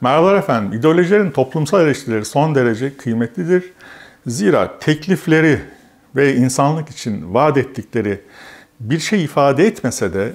Merhabalar efendim. İdeolojilerin toplumsal eleştirileri son derece kıymetlidir. Zira teklifleri ve insanlık için vaat ettikleri bir şey ifade etmese de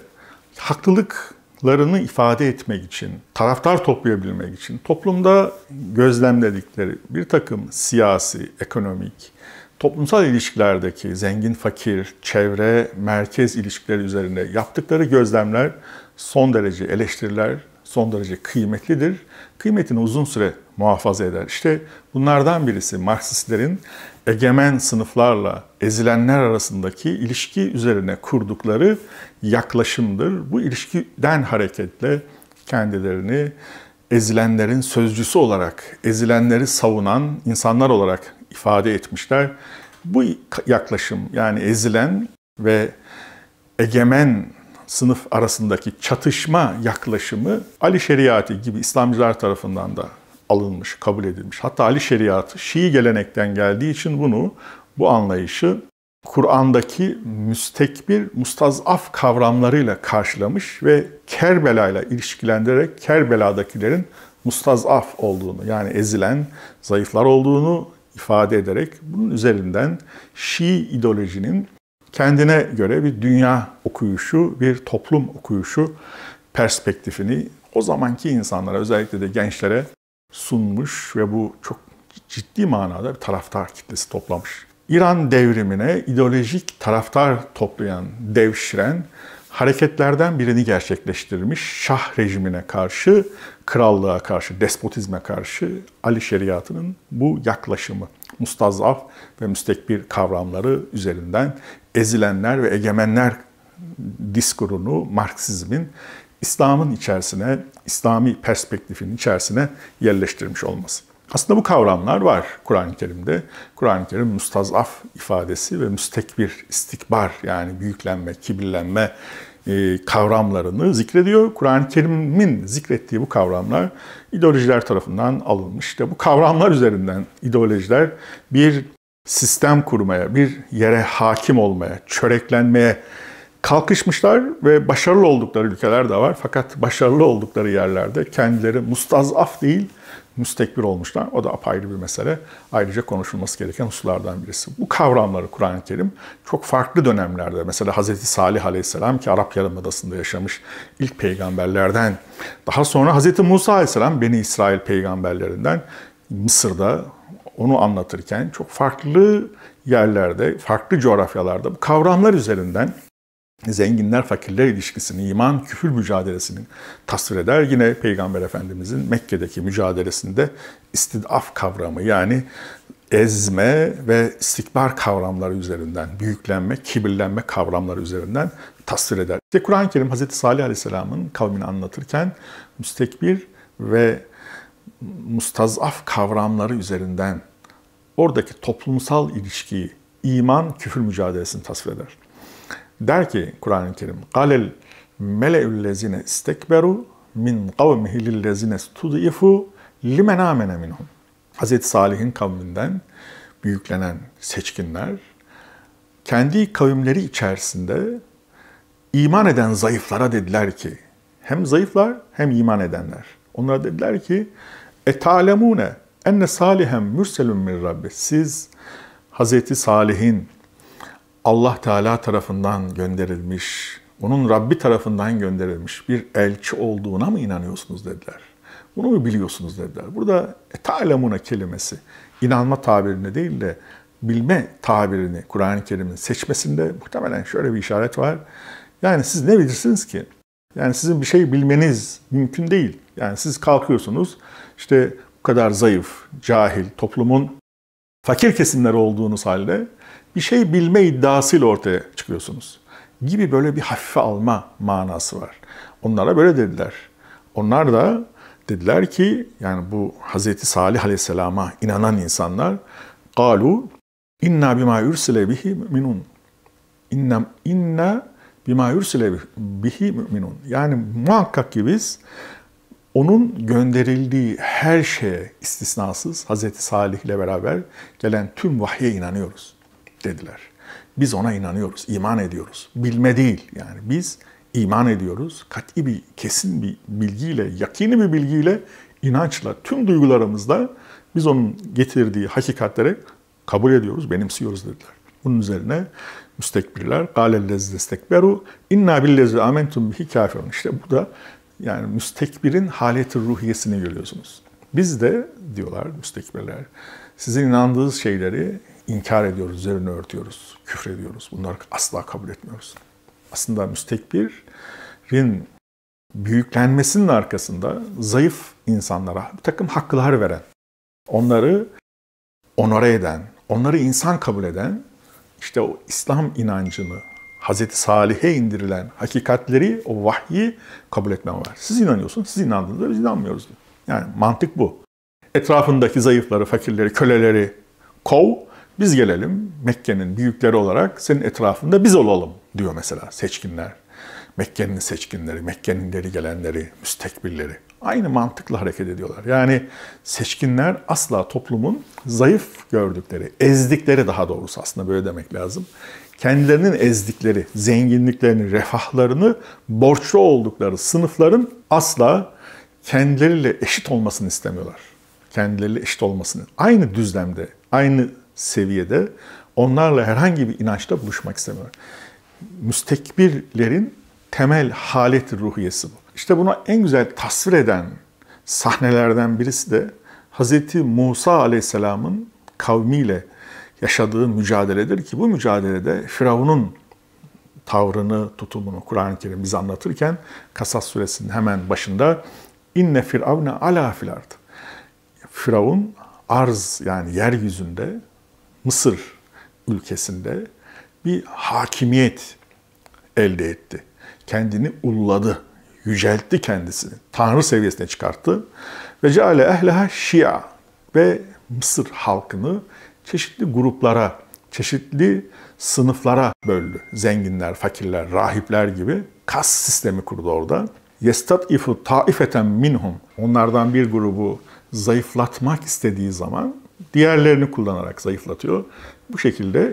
haklılıklarını ifade etmek için, taraftar toplayabilmek için toplumda gözlemledikleri bir takım siyasi, ekonomik, toplumsal ilişkilerdeki zengin fakir, çevre, merkez ilişkileri üzerinde yaptıkları gözlemler son derece eleştiriler, son derece kıymetlidir. Kıymetini uzun süre muhafaza eder. İşte bunlardan birisi Marksistlerin egemen sınıflarla ezilenler arasındaki ilişki üzerine kurdukları yaklaşımdır. Bu ilişkiden hareketle kendilerini ezilenlerin sözcüsü olarak, ezilenleri savunan insanlar olarak ifade etmişler. Bu yaklaşım, yani ezilen ve egemen sınıf arasındaki çatışma yaklaşımı Ali Şeriatı gibi İslamcılar tarafından da alınmış, kabul edilmiş. Hatta Ali Şeriatı Şii gelenekten geldiği için bu anlayışı Kur'an'daki müstekbir, mustazaf kavramlarıyla karşılamış ve Kerbela'yla ilişkilendirerek Kerbela'dakilerin mustazaf olduğunu, yani ezilen, zayıflar olduğunu ifade ederek bunun üzerinden Şii ideolojinin kendine göre bir dünya okuyuşu, bir toplum okuyuşu perspektifini o zamanki insanlara, özellikle de gençlere sunmuş ve bu çok ciddi manada bir taraftar kitlesi toplamış. İran devrimine ideolojik taraftar toplayan devşiren hareketlerden birini gerçekleştirmiş. Şah rejimine karşı, krallığa karşı, despotizme karşı Ali Şeriatı'nın bu yaklaşımı, mustazaf ve müstekbir kavramları üzerinden ezilenler ve egemenler diskurunu Marksizmin İslam'ın içerisine, İslami perspektifin içerisine yerleştirmiş olması. Aslında bu kavramlar var Kur'an-ı Kerim'de. Kur'an-ı Kerim mustazaf ifadesi ve müstekbir, istikbar, yani büyüklenme, kibirlenme kavramlarını zikrediyor. Kur'an-ı Kerim'in zikrettiği bu kavramlar ideolojiler tarafından alınmış. İşte bu kavramlar üzerinden ideolojiler bir sistem kurmaya, bir yere hakim olmaya, çöreklenmeye kalkışmışlar ve başarılı oldukları ülkeler de var. Fakat başarılı oldukları yerlerde kendileri mustazaf değil, müstekbir olmuşlar. O da apayrı bir mesele. Ayrıca konuşulması gereken hususlardan birisi. Bu kavramları Kur'an-ı Kerim çok farklı dönemlerde, mesela Hz. Salih Aleyhisselam ki Arap Yarımadası'nda yaşamış ilk peygamberlerden, daha sonra Hz. Musa Aleyhisselam Beni İsrail peygamberlerinden Mısır'da onu anlatırken çok farklı yerlerde, farklı coğrafyalarda bu kavramlar üzerinden zenginler fakirler ilişkisini, iman küfür mücadelesini tasvir eder. Yine Peygamber Efendimizin Mekke'deki mücadelesinde istidaf kavramı, yani ezme ve istikbar kavramları üzerinden, büyüklenme, kibirlenme kavramları üzerinden tasvir eder. İşte Kur'an-ı Kerim Hz. Salih Aleyhisselam'ın kavmini anlatırken müstekbir ve mustazaf kavramları üzerinden oradaki toplumsal ilişkiyi, iman küfür mücadelesini tasvir eder. Der ki Kur'an-ı Kerim, قَالَ الْمَلَئُ الَّذِينَ اسْتَكْبَرُوا مِنْ قَوْمِهِ لِلَّذِينَ اسْتُضْعِفُوا لِمَنْ آمَنَ مِنْهُمْ. Hz. Salih'in kavminden büyüklenen seçkinler, kendi kavimleri içerisinde iman eden zayıflara dediler ki, hem zayıflar hem iman edenler. Onlara dediler ki, اَتَعْلَمُونَ اَنَّ صَالِحًا مُرْسَلٌ مِنْ رَبِّ. Siz Hz. Salih'in Allah Teala tarafından gönderilmiş, onun Rabbi tarafından gönderilmiş bir elçi olduğuna mı inanıyorsunuz dediler. Bunu mu biliyorsunuz dediler. Burada ta'lemuna kelimesi inanma tabirini değil de bilme tabirini Kur'an-ı Kerim'in seçmesinde muhtemelen şöyle bir işaret var. Yani siz ne bilirsiniz ki? Yani sizin bir şey bilmeniz mümkün değil. Yani siz kalkıyorsunuz, işte bu kadar zayıf, cahil, toplumun fakir kesimleri olduğunuz halde bir şey bilme iddiasıyla ortaya çıkıyorsunuz gibi böyle bir hafife alma manası var. Onlara böyle dediler. Onlar da dediler ki, yani bu Hz. Salih Aleyhisselam'a inanan insanlar, قَالُوا اِنَّا بِمَا يُرْسِلَ بِهِ مُؤْمِنُونَ. İnna bima yursile bihi müminun. Yani muhakkak ki biz onun gönderildiği her şeye istisnasız Hz. Salih ile beraber gelen tüm vahye inanıyoruz dediler. Biz ona inanıyoruz, iman ediyoruz. Bilme değil, yani biz iman ediyoruz. Kat'i bir, kesin bir bilgiyle, yakini bir bilgiyle inançla, tüm duygularımızla biz onun getirdiği hakikatleri kabul ediyoruz, benimsiyoruz dediler. Bunun üzerine müstekbirler قَالَ الَّذِينَ اسْتَكْبَرُوا اِنَّا بِالَّذِي آمَنْتُمْ بِهِ كَافِرُونَ. İşte bu da yani müstekbirin haleti ruhiyesini görüyorsunuz. Biz de diyorlar müstekbirler, sizin inandığınız şeyleri inkar ediyoruz, üzerine örtüyoruz, küfrediyoruz. Bunları asla kabul etmiyoruz. Aslında müstekbirin büyüklenmesinin arkasında zayıf insanlara bir takım haklar veren, onları onore eden, onları insan kabul eden, işte o İslam inancını, Hazreti Salih'e indirilen hakikatleri, o vahyi kabul etmem var. Siz inanıyorsunuz, siz inandığınızda biz inanmıyoruz. Yani mantık bu. Etrafındaki zayıfları, fakirleri, köleleri kov, biz gelelim Mekke'nin büyükleri olarak senin etrafında biz olalım diyor mesela seçkinler. Mekke'nin seçkinleri, Mekke'nin ileri gelenleri, müstekbirleri. Aynı mantıkla hareket ediyorlar. Yani seçkinler asla toplumun zayıf gördükleri, ezdikleri daha doğrusu aslında böyle demek lazım. Kendilerinin ezdikleri, zenginliklerini, refahlarını borçlu oldukları sınıfların asla kendileriyle eşit olmasını istemiyorlar. Kendileriyle eşit olmasını, aynı düzlemde, aynı seviyede onlarla herhangi bir inançta buluşmak istemiyorlar. Müstekbirlerin temel haleti ruhiyesi bu. İşte bunu en güzel tasvir eden sahnelerden birisi de Hz. Musa Aleyhisselam'ın kavmiyle yaşadığı mücadeledir ki bu mücadelede Firavun'un tavrını, tutumunu Kur'an-ı Kerim bize anlatırken Kasas suresinin hemen başında inne firavne ala fil ard. Firavun arz yani yeryüzünde Mısır ülkesinde bir hakimiyet elde etti. Kendini ulladı, yüceltti kendisini. Tanrı seviyesine çıkarttı. Ve ceale ehleha şia ve Mısır halkını çeşitli gruplara, çeşitli sınıflara böldü. Zenginler, fakirler, rahipler gibi kas sistemi kurdu orada. Yestatifu taifeten minhum. Onlardan bir grubu zayıflatmak istediği zaman diğerlerini kullanarak zayıflatıyor. Bu şekilde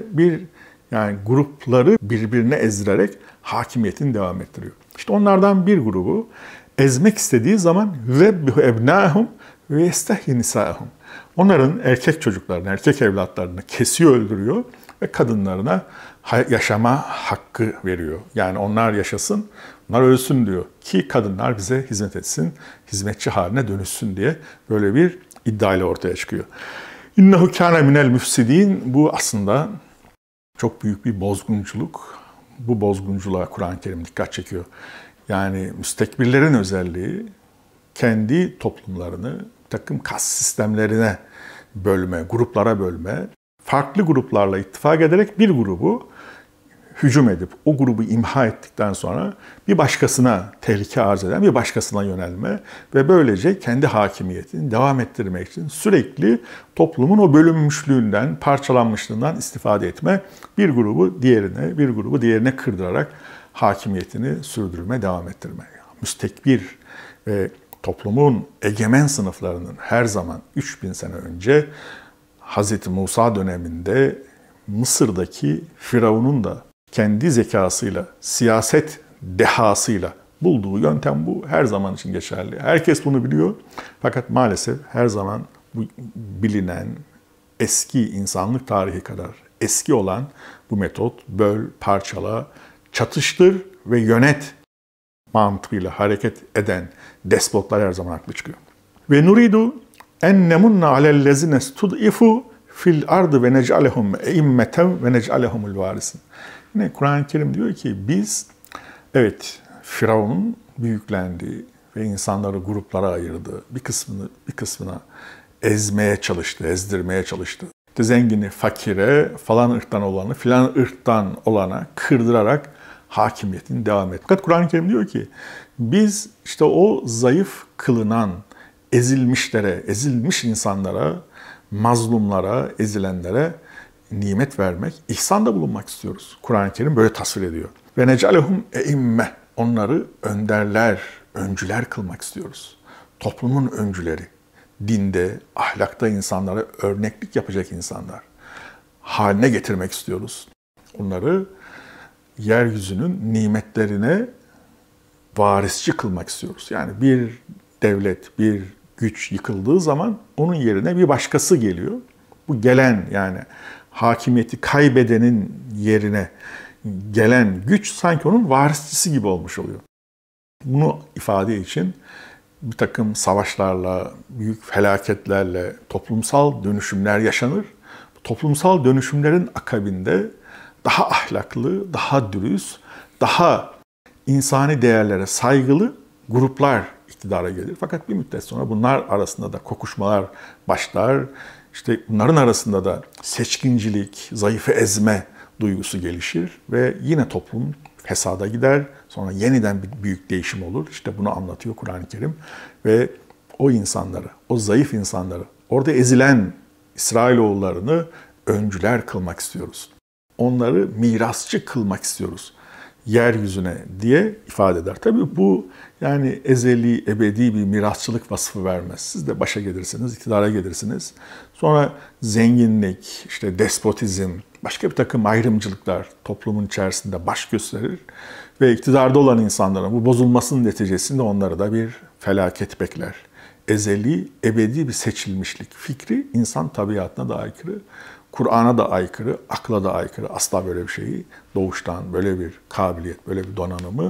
yani grupları birbirine ezdirerek hakimiyetini devam ettiriyor. İşte onlardan bir grubu ezmek istediği zaman yuzebbihu ebnâhum ve yestehyi nisâhum. Onların erkek çocuklarını, erkek evlatlarını kesiyor, öldürüyor ve kadınlarına yaşama hakkı veriyor. Yani onlar yaşasın, onlar ölsün diyor ki kadınlar bize hizmet etsin, hizmetçi haline dönüşsün diye böyle bir iddiayla ortaya çıkıyor. İnnehu kâne minel müfsidîn. Bu aslında çok büyük bir bozgunculuk. Bu bozgunculuğa Kur'an-ı Kerim dikkat çekiyor. Yani müstekbirlerin özelliği kendi toplumlarını takım kas sistemlerine bölme, gruplara bölme, farklı gruplarla ittifak ederek bir grubu hücum edip o grubu imha ettikten sonra bir başkasına tehlike arz eden bir başkasına yönelme ve böylece kendi hakimiyetini devam ettirmek için sürekli toplumun o bölünmüşlüğünden, parçalanmışlığından istifade etme, bir grubu diğerine kırdırarak hakimiyetini sürdürme, devam ettirme. Müstekbir ve toplumun egemen sınıflarının her zaman 3000 sene önce Hz. Musa döneminde Mısır'daki Firavun'un da kendi zekasıyla, siyaset dehasıyla bulduğu yöntem bu. Her zaman için geçerli. Herkes bunu biliyor. Fakat maalesef her zaman bu bilinen eski insanlık tarihi kadar eski olan bu metot böl, parçala, çatıştır ve yönet mantığıyla hareket eden despotlar her zaman haklı çıkıyor. Ve nuridu en nemunna alellezine stud'ifu fil ardı ve nec'alehum eimmeten ve nec'alehumul varisin. Yine Kur'an-ı Kerim diyor ki biz evet Firavun'un büyüklendiği ve insanları gruplara ayırdı. Bir kısmına ezmeye çalıştı, ezdirmeye çalıştı. İşte zengini fakire, falan ırktan olanı filan ırktan olana kırdırarak hakimiyetini devam etti. Fakat Kur'an-ı Kerim diyor ki biz işte o zayıf kılınan ezilmişlere, ezilmiş insanlara, mazlumlara, ezilenlere nimet vermek, ihsanda bulunmak istiyoruz. Kur'an-ı Kerim böyle tasvir ediyor. Ve necalehum eimme. Onları önderler, öncüler kılmak istiyoruz. Toplumun öncüleri. Dinde, ahlakta insanlara örneklik yapacak insanlar haline getirmek istiyoruz. Onları yeryüzünün nimetlerine varisçi kılmak istiyoruz. Yani bir devlet, bir güç yıkıldığı zaman onun yerine bir başkası geliyor. Bu gelen, yani hakimiyeti kaybedenin yerine gelen güç sanki onun varisçisi gibi olmuş oluyor. Bunu ifade için bir takım savaşlarla, büyük felaketlerle toplumsal dönüşümler yaşanır. Bu toplumsal dönüşümlerin akabinde daha ahlaklı, daha dürüst, daha insani değerlere saygılı gruplar iktidara gelir. Fakat bir müddet sonra bunlar arasında da kokuşmalar başlar. İşte bunların arasında da seçkincilik, zayıfı ezme duygusu gelişir ve yine toplum fesada gider. Sonra yeniden bir büyük değişim olur. İşte bunu anlatıyor Kur'an-ı Kerim. Ve o insanları, o zayıf insanları, orada ezilen İsrailoğullarını öncüler kılmak istiyoruz. Onları mirasçı kılmak istiyoruz yeryüzüne diye ifade eder. Tabii bu yani ezeli, ebedi bir mirasçılık vasfı vermez. Siz de başa gelirsiniz, iktidara gelirsiniz. Sonra zenginlik, işte despotizm, başka bir takım ayrımcılıklar toplumun içerisinde baş gösterir. Ve iktidarda olan insanların bu bozulmasının neticesinde onları da bir felaket bekler. Ezeli, ebedi bir seçilmişlik fikri insan tabiatına da aykırı. Kur'an'a da aykırı, akla da aykırı. Asla böyle bir şeyi doğuştan, böyle bir kabiliyet, böyle bir donanımı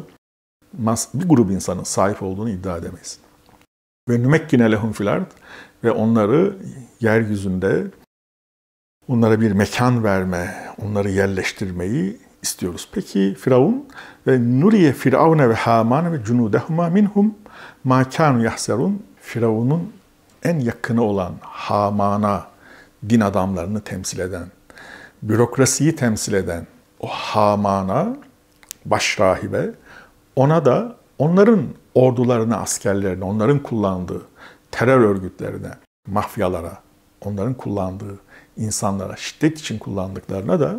bir grup insanın sahip olduğunu iddia edemeyiz. Ve nümekkine lehum fil ard ve onları yeryüzünde onlara bir mekan verme, onları yerleştirmeyi istiyoruz. Peki Firavun ve nuriye firavune ve haman ve cunudehuma minhum ma kanu yahzerun. Firavun'un en yakını olan Haman'a, din adamlarını temsil eden, bürokrasiyi temsil eden o Haman'a, başrahibe, ona da onların ordularına, askerlerine, onların kullandığı terör örgütlerine, mafyalara, onların kullandığı insanlara, şiddet için kullandıklarına da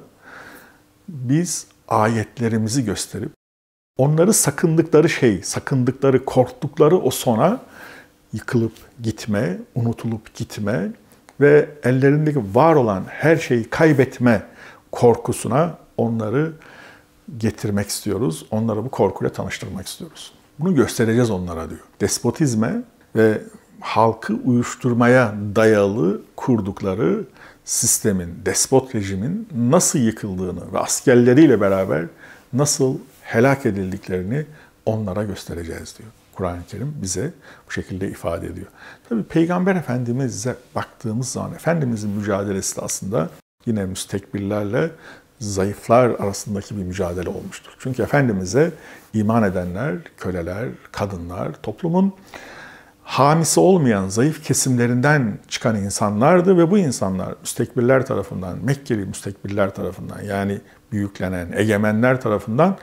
biz ayetlerimizi gösterip onları sakındıkları şey, sakındıkları, korktukları o sona yıkılıp gitme, unutulup gitme ve ellerindeki var olan her şeyi kaybetme korkusuna onları getirmek istiyoruz. Onları bu korkuyla tanıştırmak istiyoruz. Bunu göstereceğiz onlara diyor. Despotizme ve halkı uyuşturmaya dayalı kurdukları sistemin, despot rejimin nasıl yıkıldığını ve askerleriyle beraber nasıl helak edildiklerini onlara göstereceğiz diyor. Kur'an-ı Kerim bize bu şekilde ifade ediyor. Tabii Peygamber Efendimiz'e baktığımız zaman Efendimiz'in mücadelesi de aslında yine müstekbirlerle zayıflar arasındaki bir mücadele olmuştur. Çünkü Efendimiz'e iman edenler, köleler, kadınlar, toplumun hamisi olmayan zayıf kesimlerinden çıkan insanlardı ve bu insanlar müstekbirler tarafından, Mekkeli müstekbirler tarafından yani büyüklenen egemenler tarafından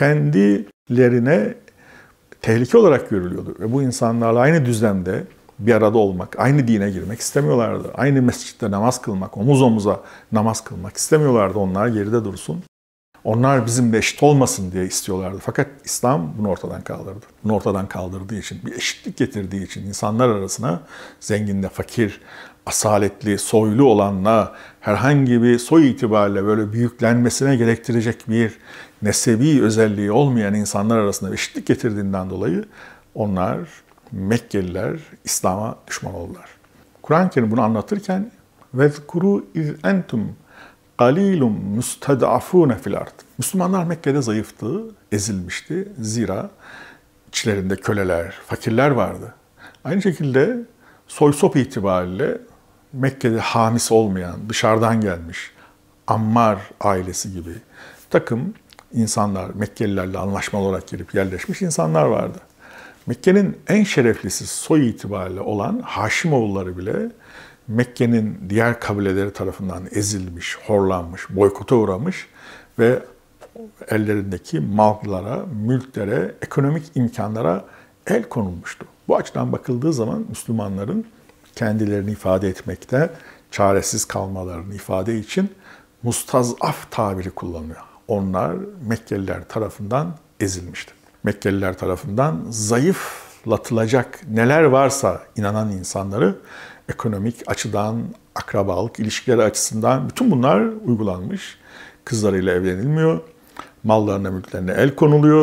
kendilerine tehlike olarak görülüyordu. Ve bu insanlarla aynı düzlemde bir arada olmak, aynı dine girmek istemiyorlardı. Aynı mescitte namaz kılmak, omuz omuza namaz kılmak istemiyorlardı. Onlar geride dursun. Onlar bizimle eşit olmasın diye istiyorlardı. Fakat İslam bunu ortadan kaldırdı. Bunu ortadan kaldırdığı için, bir eşitlik getirdiği için insanlar arasına zenginle fakir, asaletli, soylu olanla herhangi bir soy itibariyle böyle büyüklenmesine gerektirecek bir nesebi özelliği olmayan insanlar arasında eşitlik getirdiğinden dolayı onlar, Mekkeliler İslam'a düşman oldular. Kur'an-ı Kerim bunu anlatırken وَذْكُرُوا اِذْ اَنْتُمْ قَلِيلٌ مُسْتَدْعَفُونَ فِي الْاَرْضِ. Müslümanlar Mekke'de zayıftı, ezilmişti. Zira içlerinde köleler, fakirler vardı. Aynı şekilde soy sop itibariyle Mekke'de hamisi olmayan, dışarıdan gelmiş Ammar ailesi gibi takım insanlar, Mekkelilerle anlaşmalı olarak girip yerleşmiş insanlar vardı. Mekke'nin en şereflisi soy itibariyle olan Haşimoğulları bile Mekke'nin diğer kabileleri tarafından ezilmiş, horlanmış, boykota uğramış ve ellerindeki mallara, mülklere, ekonomik imkanlara el konulmuştu. Bu açıdan bakıldığı zaman Müslümanların kendilerini ifade etmekte çaresiz kalmalarını ifade için mustazaf tabiri kullanıyor. Onlar Mekkeliler tarafından ezilmişti. Mekkeliler tarafından zayıflatılacak neler varsa inanan insanları ekonomik açıdan, akrabalık ilişkileri açısından bütün bunlar uygulanmış. Kızlarıyla evlenilmiyor, mallarına, mülklerine el konuluyor,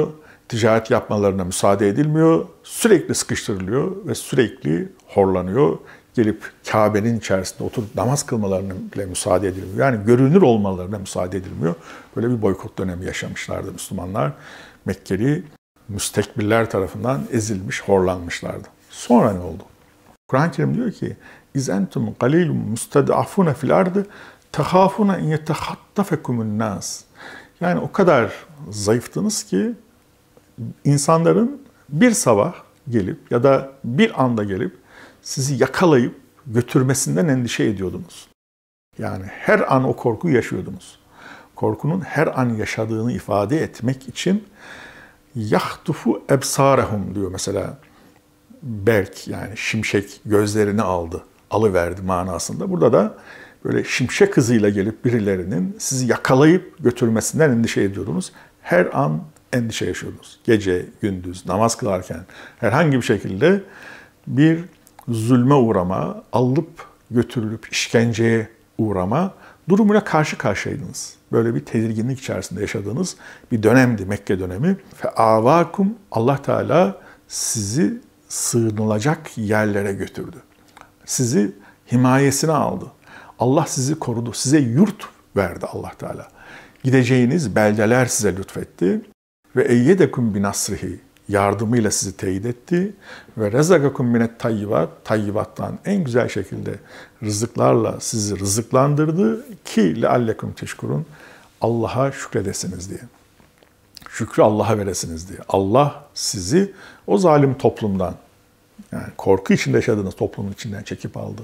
ticaret yapmalarına müsaade edilmiyor. Sürekli sıkıştırılıyor ve sürekli horlanıyor. Gelip Kabe'nin içerisinde oturup namaz kılmalarına bile müsaade edilmiyor. Yani görünür olmalarına müsaade edilmiyor. Böyle bir boykot dönemi yaşamışlardı Müslümanlar. Mekkeli müstekbirler tarafından ezilmiş, horlanmışlardı. Sonra ne oldu? Kur'an-ı Kerim diyor ki İzentum qalilun mustad'afuna fil ardı tahafuna en yetehattafekumun nas. Yani o kadar zayıftınız ki insanların bir sabah gelip ya da bir anda gelip sizi yakalayıp götürmesinden endişe ediyordunuz. Yani her an o korkuyu yaşıyordunuz. Korkunun her an yaşadığını ifade etmek için yahtufu ebsarehum diyor mesela. Berk yani şimşek gözlerini aldı, alıverdi manasında. Burada da böyle şimşek hızıyla gelip birilerinin sizi yakalayıp götürmesinden endişe ediyordunuz. Her an endişe yaşıyordunuz. Gece, gündüz, namaz kılarken herhangi bir şekilde bir zulme uğrama, alıp götürülüp işkenceye uğrama durumuyla karşı karşıyaydınız. Böyle bir tedirginlik içerisinde yaşadığınız bir dönemdi Mekke dönemi. Fe'avakum Allah Teala sizi sığınılacak yerlere götürdü. Sizi himayesine aldı. Allah sizi korudu. Size yurt verdi Allah Teala. Gideceğiniz beldeler size lütfetti. Ve eyyedekum binasrihi yardımıyla sizi teyit etti. Ve rezakakum minet tayyibat tayyibattan en güzel şekilde rızıklarla sizi rızıklandırdı ki leallekum teşkurun Allah'a şükredesiniz diye. Şükrü Allah'a veresiniz diye. Allah sizi o zalim toplumdan, yani korku içinde yaşadığınız toplumun içinden çekip aldı.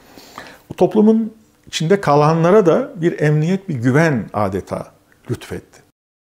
O toplumun içinde kalanlara da bir emniyet, bir güven adeta lütfetti.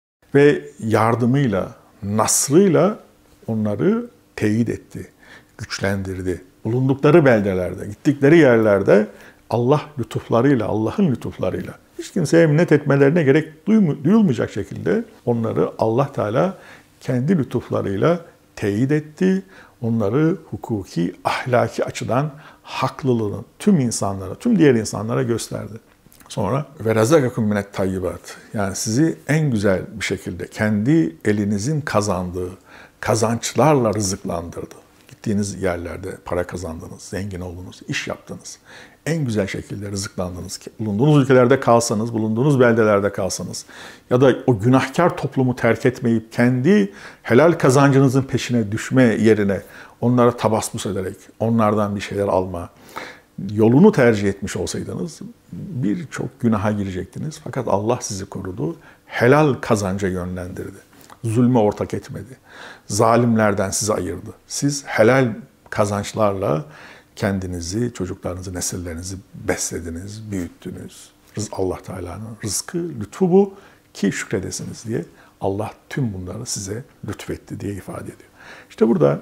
Ve yardımıyla, nasrıyla onları teyit etti, güçlendirdi. Bulundukları beldelerde, gittikleri yerlerde Allah lütuflarıyla, Allah'ın lütuflarıyla hiç kimseye minnet etmelerine gerek duyulmayacak şekilde onları Allah Teala kendi lütuflarıyla teyit etti. Onları hukuki, ahlaki açıdan haklılığını tüm insanlara, tüm diğer insanlara gösterdi. Sonra ve razakakum minet tayyibat yani sizi en güzel bir şekilde kendi elinizin kazandığı kazançlarla rızıklandırdı. Gittiğiniz yerlerde para kazandınız, zengin oldunuz, iş yaptınız. En güzel şekilde rızıklandınız. Bulunduğunuz ülkelerde kalsanız, bulunduğunuz beldelerde kalsanız ya da o günahkar toplumu terk etmeyip kendi helal kazancınızın peşine düşme yerine onlara tabasmus ederek onlardan bir şeyler alma yolunu tercih etmiş olsaydınız birçok günaha girecektiniz. Fakat Allah sizi korudu, helal kazanca yönlendirdi. Zulme ortak etmedi. Zalimlerden sizi ayırdı. Siz helal kazançlarla kendinizi, çocuklarınızı, nesillerinizi beslediniz, büyüttünüz. Allah Teala'nın rızkı, lütfu bu ki şükredesiniz diye Allah tüm bunları size lütfetti diye ifade ediyor. İşte burada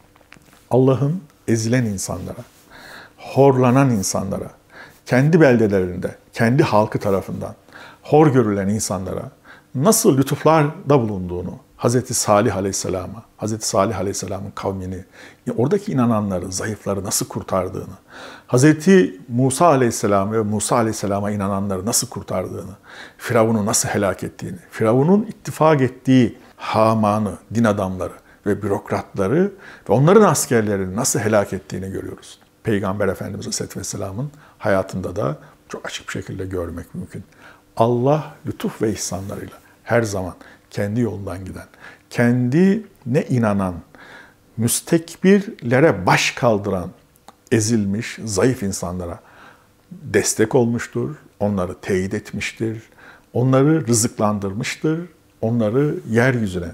Allah'ın ezilen insanlara, horlanan insanlara, kendi beldelerinde, kendi halkı tarafından hor görülen insanlara nasıl lütuflarda bulunduğunu, Hazreti Salih Aleyhisselam'a, Hazreti Salih Aleyhisselam'ın kavmini, oradaki inananları, zayıfları nasıl kurtardığını, Hazreti Musa Aleyhisselam ve Musa Aleyhisselam'a inananları nasıl kurtardığını, Firavun'u nasıl helak ettiğini, Firavun'un ittifak ettiği Haman'ı, din adamları ve bürokratları ve onların askerlerini nasıl helak ettiğini görüyoruz. Peygamber Efendimiz Aleyhisselatü Vesselam'ın hayatında da çok açık bir şekilde görmek mümkün. Allah lütuf ve ihsanlarıyla her zaman kendi yolundan giden, kendine inanan, müstekbirlere baş kaldıran, ezilmiş, zayıf insanlara destek olmuştur, onları teyit etmiştir, onları rızıklandırmıştır, onları yeryüzüne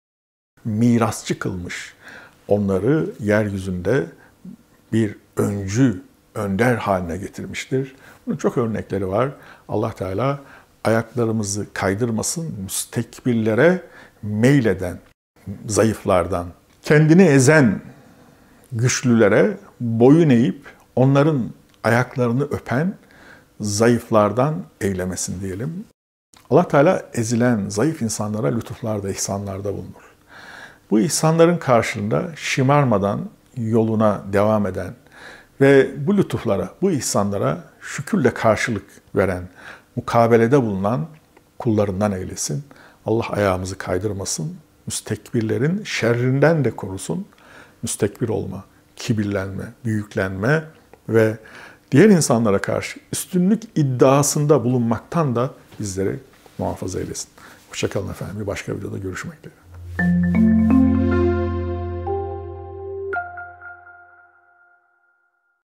mirasçı kılmış, onları yeryüzünde bir öncü, önder haline getirmiştir. Bunun çok örnekleri var. Allah Teala ayaklarımızı kaydırmasın, müstekbirlere meyleden zayıflardan, kendini ezen güçlülere boyun eğip onların ayaklarını öpen zayıflardan eylemesin diyelim. Allah Teala ezilen zayıf insanlara lütuflarda, ihsanlarda bulunur. Bu ihsanların karşılığında şımarmadan yoluna devam eden ve bu lütuflara, bu ihsanlara şükürle karşılık veren, mukabelede bulunan kullarından eylesin. Allah ayağımızı kaydırmasın, müstekbirlerin şerrinden de korusun. Müstekbir olma, kibirlenme, büyüklenme ve diğer insanlara karşı üstünlük iddiasında bulunmaktan da bizleri muhafaza eylesin. Hoşça kalın efendim. Bir başka videoda görüşmek dileğiyle.